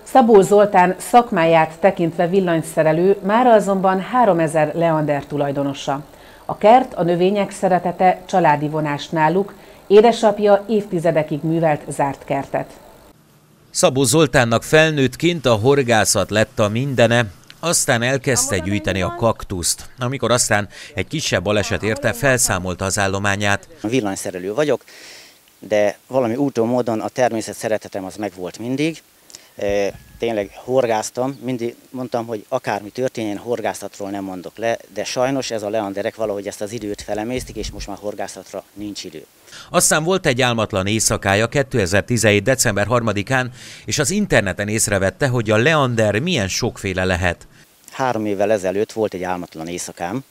Szabó Zoltán szakmáját tekintve villanyszerelő, mára azonban 3000 leander tulajdonosa. A kert, a növények szeretete családi vonás náluk, édesapja évtizedekig művelt zárt kertet. Szabó Zoltánnak felnőttként a horgászat lett a mindene, aztán elkezdte gyűjteni a kaktuszt. Amikor aztán egy kisebb baleset érte, felszámolta az állományát. Villanyszerelő vagyok, de valami úton módon a természet szeretetem az megvolt mindig. Tényleg horgáztam, mindig mondtam, hogy akármi történjen, horgászatról nem mondok le, de sajnos ez a leanderek valahogy ezt az időt felemésztik, és most már horgászatra nincs idő. Aztán volt egy álmatlan éjszakája 2017. december 3-án, és az interneten észrevette, hogy a leander milyen sokféle lehet. 3 évvel ezelőtt volt egy álmatlan éjszakám,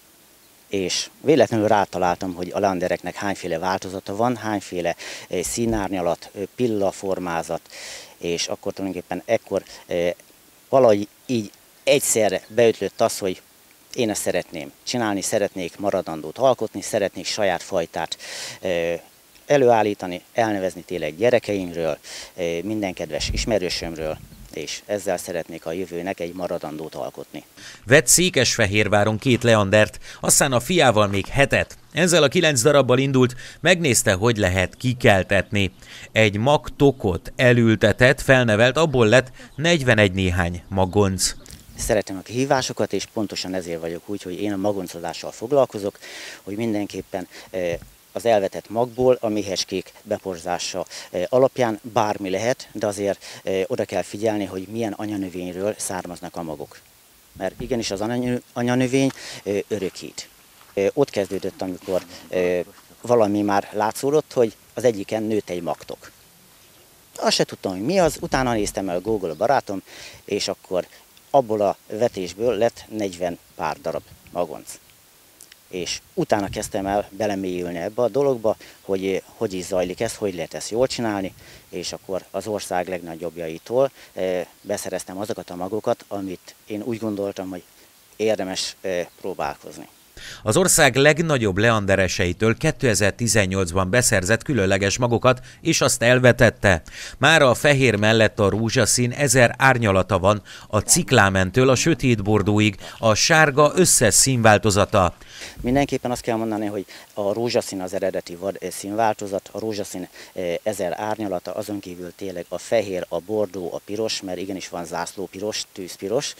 és véletlenül rátaláltam, hogy a leandereknek hányféle változata van, hányféle színárnyalat, pillaformázat, és akkor tulajdonképpen ekkor valahogy így egyszerre beütlött az, hogy én ezt szeretném csinálni, szeretnék maradandót alkotni, szeretnék saját fajtát előállítani, elnevezni tényleg gyerekeimről, minden kedves ismerősömről, és ezzel szeretnék a jövőnek egy maradandót alkotni. Vett Székesfehérváron 2 leandert, aztán a fiával még 7-et. Ezzel a 9 darabbal indult, megnézte, hogy lehet kikeltetni. Egy magtokot elültetett, felnevelt, abból lett 41 néhány magonc. Szeretem a kihívásokat, és pontosan ezért vagyok úgy, hogy én a magoncozással foglalkozok, hogy mindenképpen az elvetett magból a méhecskék beporzása alapján bármi lehet, de azért oda kell figyelni, hogy milyen anyanövényről származnak a magok. Mert igenis az anyanövény örökít. Ott kezdődött, amikor valami már látszódott, hogy az egyiken nőtt egy magtok. Azt se tudtam, hogy mi az, utána néztem el Google barátom, és akkor abból a vetésből lett 40 pár darab magonc. És utána kezdtem el belemélyülni ebbe a dologba, hogy hogy is zajlik ez, hogy lehet ezt jól csinálni, és akkor az ország legnagyobbjaitól beszereztem azokat a magokat, amit én úgy gondoltam, hogy érdemes próbálkozni. Az ország legnagyobb leandereseitől 2018-ban beszerzett különleges magokat, és azt elvetette. Mára a fehér mellett a rózsaszín 1000 árnyalata van, a ciklámentől a sötét bordóig, a sárga összes színváltozata. Mindenképpen azt kell mondani, hogy a rózsaszín az eredeti vad színváltozat, a rózsaszín 1000 árnyalata, azon kívül tényleg a fehér, a bordó, a piros, mert igenis van zászlópiros, tűzpiros,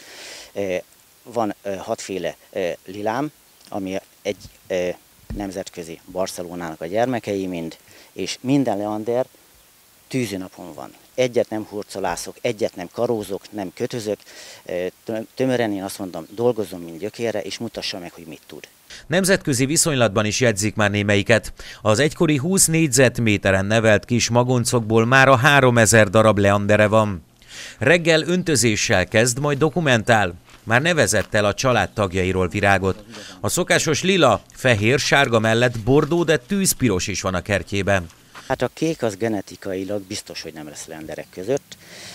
van 6 féle lilám, ami egy nemzetközi Barcelonának a gyermekei mind, és minden leander tűzinapon van. Egyet nem hurcolászok, egyet nem karózok, nem kötözök, tömören én azt mondom, dolgozzon mint gyökérre, és mutassa meg, hogy mit tud. Nemzetközi viszonylatban is jegyzik már némelyiket. Az egykori 20 négyzetméteren nevelt kis magoncokból mára 3000 darab leandere van. Reggel öntözéssel kezd, majd dokumentál. Már nevezett el a család tagjairól virágot. A szokásos lila, fehér, sárga mellett bordó, de tűzpiros is van a kertjében. Hát a kék az genetikailag biztos, hogy nem lesz leanderek között,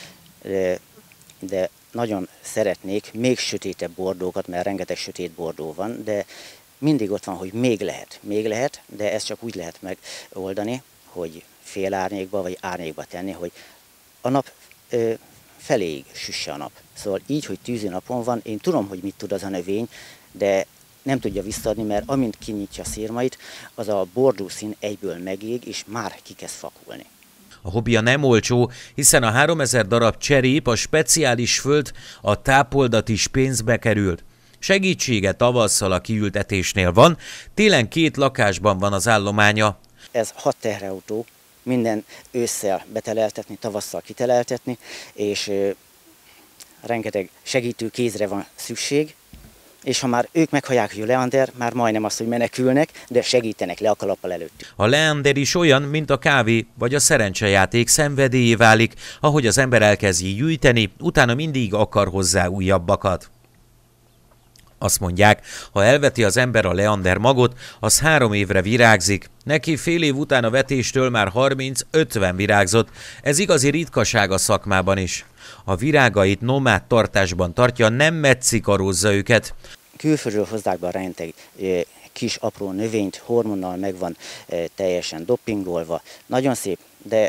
de nagyon szeretnék még sötétebb bordókat, mert rengeteg sötét bordó van, de mindig ott van, hogy még lehet, de ezt csak úgy lehet megoldani, hogy fél árnyékba vagy árnyékba tenni, hogy a nap feléig süsse a nap. Szóval így, hogy tűzi napon van, én tudom, hogy mit tud az a növény, de nem tudja visszaadni, mert amint kinyitja a szirmait, az a bordó szín egyből megég, és már kikezd fakulni. A hobbija nem olcsó, hiszen a 3000 darab cserép, a speciális föld, a tápoldat is pénzbe került. Segítsége tavasszal a kiültetésnél van, télen 2 lakásban van az állománya. Ez 6 teherautó, minden ősszel beteleltetni, tavasszal kiteleltetni, és rengeteg segítő kézre van szükség, és ha már ők meghallják, hogy a leander, már majdnem azt, hogy menekülnek, de segítenek le a kalappal előttük. A leander is olyan, mint a kávé vagy a szerencsejáték, szenvedélyé válik, ahogy az ember elkezdi gyűjteni, utána mindig akar hozzá újabbakat. Azt mondják, ha elveti az ember a leander magot, az 3 évre virágzik. Neki fél év után a vetéstől már 30-50 virágzott. Ez igazi ritkaság a szakmában is. A virágait nomád tartásban tartja, nem metszikarózza őket. Külföldről hozzák be a rengeteg kis apró növényt, hormonnal meg van teljesen doppingolva. Nagyon szép, de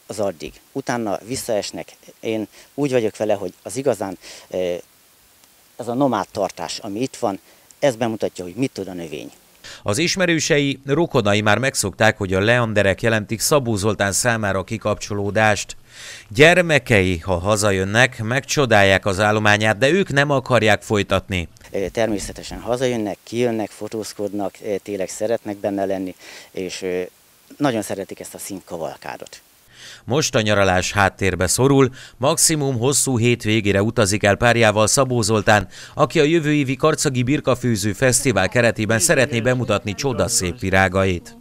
az addig. Utána visszaesnek. Én úgy vagyok vele, hogy az igazán ez a nomád tartás, ami itt van, ez bemutatja, hogy mit tud a növény. Az ismerősei, rokonai már megszokták, hogy a leanderek jelentik Szabó Zoltán számára a kikapcsolódást. Gyermekei, ha hazajönnek, megcsodálják az állományát, de ők nem akarják folytatni. Természetesen hazajönnek, kijönnek, fotózkodnak, tényleg szeretnek benne lenni, és nagyon szeretik ezt a színkavalkádot. Most a nyaralás háttérbe szorul, maximum hosszú hétvégére utazik el párjával Szabó Zoltán, aki a jövő évi Karcagi Birkafőző Fesztivál keretében szeretné bemutatni csodaszép virágait.